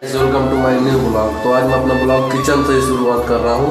Welcome to my new blog. तो आज मैं अपना ब्लॉग किचन से ही शुरुआत कर रहा हूँ।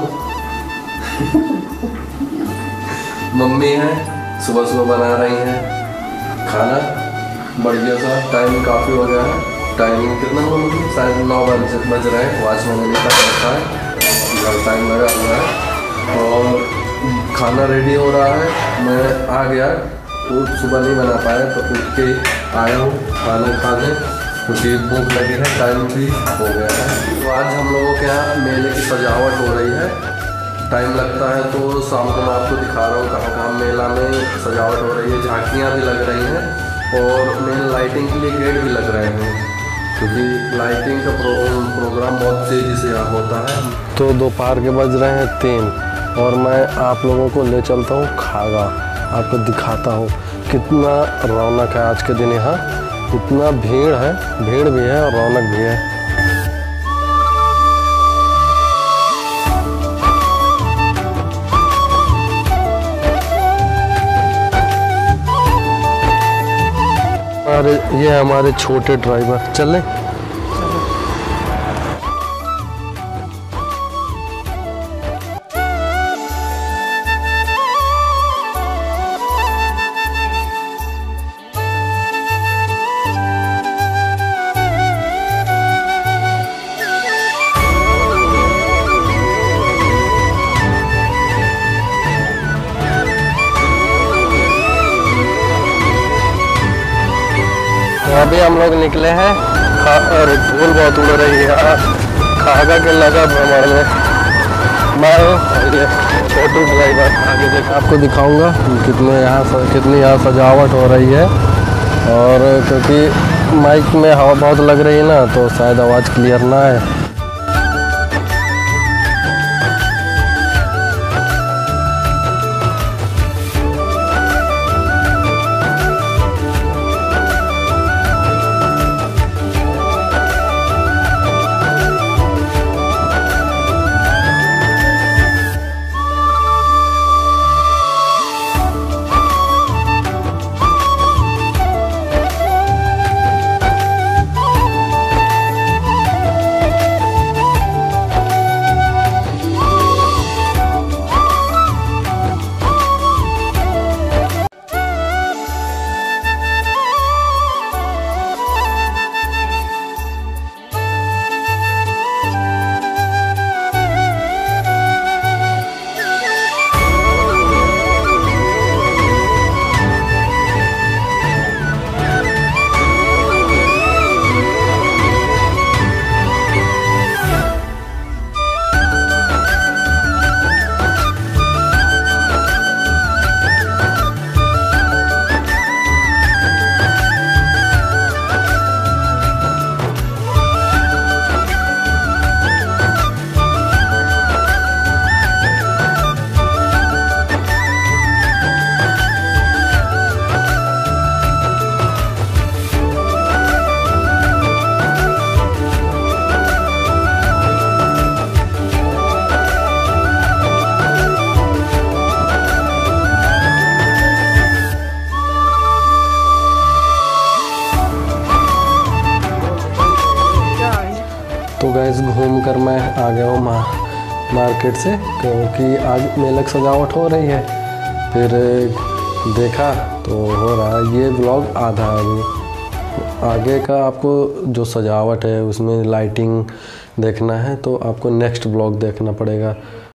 मम्मी है, सुबह सुबह बना रही हैं खाना बढ़िया सा। टाइम काफ़ी हो गया है। टाइम कितना हुआ मम्मी? शायद 9 बज रहे हैं। वॉच मैंने निकाल रखा है, घर टाइम लगा हुआ है और खाना रेडी हो रहा है। मैं आ गया, तो सुबह नहीं बना पाया तो उठ के आया हूँ खाना खाने, क्योंकि भूख लगी है, टाइम भी हो गया है। तो आज हम लोगों के यहाँ मेले की सजावट हो रही है। टाइम लगता है तो शाम को मैं आपको दिखा रहा हूँ कहाँ कहाँ मेला में सजावट हो रही है। झांकियाँ भी लग रही हैं और मेन लाइटिंग के लिए गेट भी लग रहे हैं, क्योंकि लाइटिंग का प्रोग्राम बहुत तेज़ी से यहाँ होता है। तो दोपहर के बज रहे हैं 3 और मैं आप लोगों को ले चलता हूँ खागा। आपको दिखाता हूँ कितना रौनक है आज के दिन। यहाँ इतना भीड़ है, भीड़ भी है और रौनक भी है। ये हमारे छोटे ड्राइवर चले। अभी हम लोग निकले हैं और धूल बहुत उड़ रही है। खागा के लगा भ्रमण में मैं छोटू ड्राइवर। आगे देख आपको दिखाऊंगा कितनी यहाँ सजावट हो रही है। और क्योंकि माइक में हवा बहुत लग रही है ना, तो शायद आवाज़ क्लियर ना है। तो गैस घूम कर मैं आ गया हूँ मार्केट से, क्योंकि आज मेले की सजावट हो रही है। फिर देखा तो हो रहा है। ये ब्लॉग आधा है अभी। आगे का आपको जो सजावट है उसमें लाइटिंग देखना है तो आपको नेक्स्ट ब्लॉग देखना पड़ेगा।